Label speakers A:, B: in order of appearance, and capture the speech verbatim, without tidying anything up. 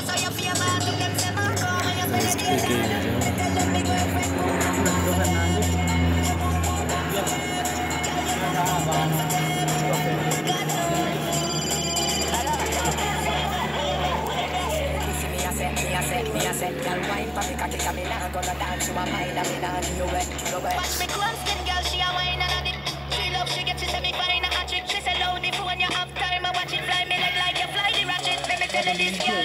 A: Watch me close, skin girl, she a wine and a dip. She love, she get, she say me fine a trick. She say load the phone, you have time, I watch it fly me leg like you fly the ratchet. Let me tell you this girl.